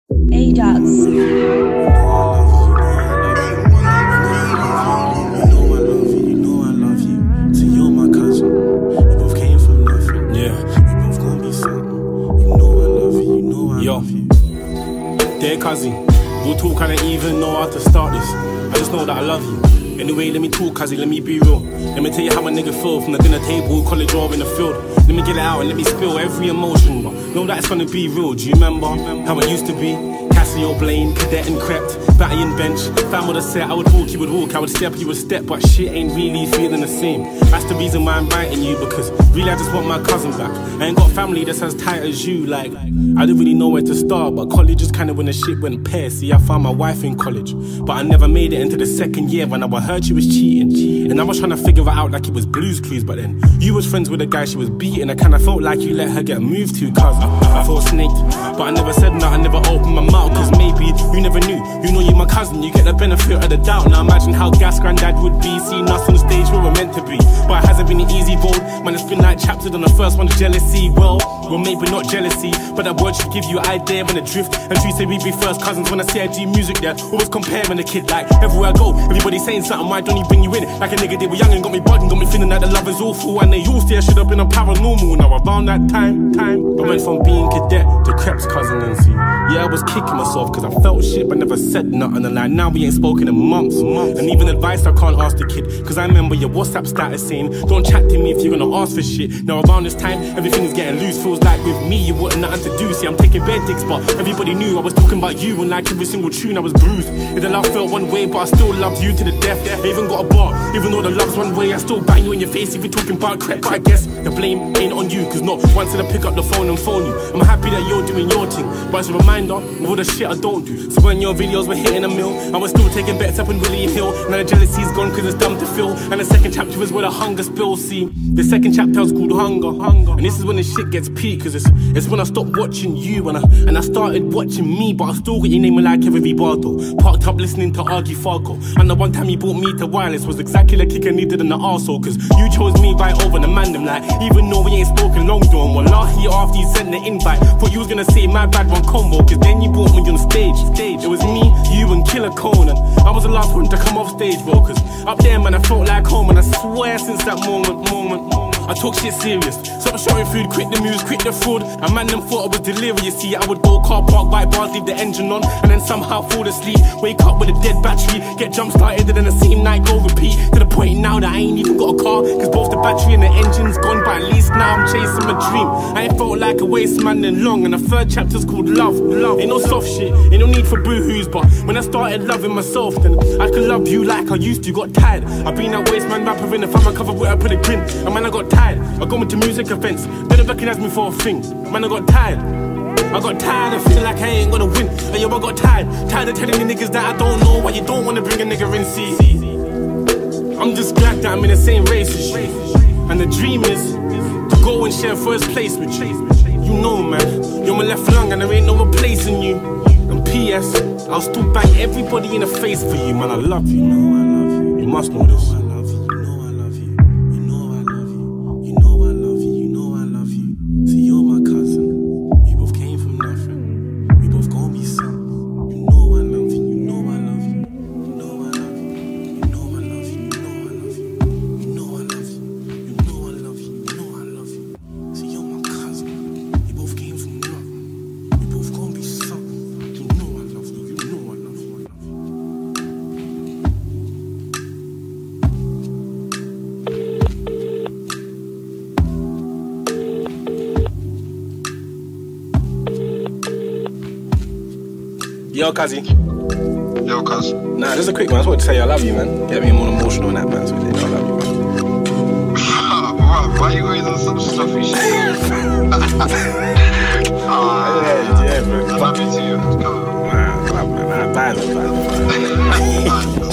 Dear cousin, we'll talk, I don't even know how to start this. I just know that I love you. Anyway, let me talk, cousin, let me be real. Let me tell you how a nigga feel from the dinner table, college or in the field. Let me get it out and let me spill every emotion, but know that it's gonna be real. Do you remember how it used to be? Cassio, Blaine, Cadet and Crept, Battalion bench, fam with a set. I would walk, you would walk, I would step, you would step, but shit ain't really feeling the same. That's the reason why I'm writing you, because really I just want my cousin back. I ain't got family that's as tight as you, like I don't really know where to start, but college is kinda when the shit went pear. See, I found my wife in college, but I never made it into the second year when I heard she was cheating. And I was trying to figure it out like it was Blue's Clues, but then you was friends with a guy she was beating. I kinda felt like you let her get moved to, cuz I felt snaked, but I never said nothing, I never opened my mouth, cause maybe you never knew. You know you my cousin, you get the benefit of the doubt. Now imagine how gas granddad would be seeing us on the stage where we're meant to be. But it hasn't been an easy road, man, it's been like chapters on the first one, jealousy. Well, maybe not jealousy, but that word should give you an idea when it drift. And she say we be first cousins when I say I do music there. Always comparing a kid, like everywhere I go, everybody saying something, why don't you bring you in? Like a nigga did, we young and got me bugging, got me feeling like the love is awful. And they all say I should have been a paranormal. Now around that time, I went from being cadet to Crep's cousin and see. Yeah, I was kicking myself cause I felt shit but never said nothing. And like now we ain't spoken in months. And even advice I can't ask the kid, cause I remember your WhatsApp status saying don't chat to me if you're gonna ask for shit. Now around this time, everything is getting loose. Feels like with me you wouldn't nothing to do. See, I'm taking bed dicks, but everybody knew I was talking about you. And like every single tune I was bruised. Yeah, the love felt one way, but I still loved you to the death. I even got a bar, even though the love's one way, I still bang you in your face if you're talking about Crep. I guess the blame ain't on you, cause not once did I pick up the phone and phone you. I'm happy that you're doing your thing, but it's a reminder of all the shit I don't do. So when your videos were hitting a mill, I was still taking bets up in William Hill. Now the jealousy's gone cause it's dumb to feel. And the second chapter is where the hunger spills. See, the second chapter is called Hunger. And this is when the shit gets peak, cause it's when I stopped watching you and I started watching me. But I still got your name like every Bardo. Parked up listening to Argy Fargo. And the one time you brought me to wireless was exactly the kick I needed in the arsehole. Cause you chose me right over the man them, like even though we ain't spoken long done. Wallahi after you sent the invite, thought you was gonna say my bad one combo, cause then you brought me on stage. It was me, you and Killer Conan. I was the last one to come off stage, bro, cause up there man I felt like home. And I swear since that moment I took shit serious. Stopped showing food, quit the news, quit the fraud. A man them thought I was delirious. See, I would go car park, bike bars, leave the engine on, and then somehow fall asleep. Wake up with a dead battery, get jump started, and then the same night go repeat. To the point now that I ain't even got a car, cause both the battery and the engine's gone. But at least now I'm chasing my dream. I ain't felt like a waste man then long. And the third chapter's called Love. Ain't no soft shit, ain't no need for boohoos. But when I started loving myself, then I could love you like I used to. Got tired, I've been that waste man rapper in the family cover where I put a grin. And man I got tired, I got into music events, they don't recognize me for a thing. Man I got tired, I feel like I ain't gonna win. And yo, I got tired of telling the niggas that I don't know why you don't wanna bring a nigga in. See, I'm just glad that I'm in the same race as you. And the dream is to go and share first place with you. You know man, you're my left lung and there ain't no replacing you. And P.S. I'll still bang everybody in the face for you, man. I love you, you must know this. Yo, Kazi. Yo, cuz. Nah, just a quick one. I just wanted to say I love you, man. Get me more emotional in that, man. So I love you, man. Bro, why you always on some stuffy shit? Yeah, man. I love you too. Let's go. Nah, bye, man. Bye.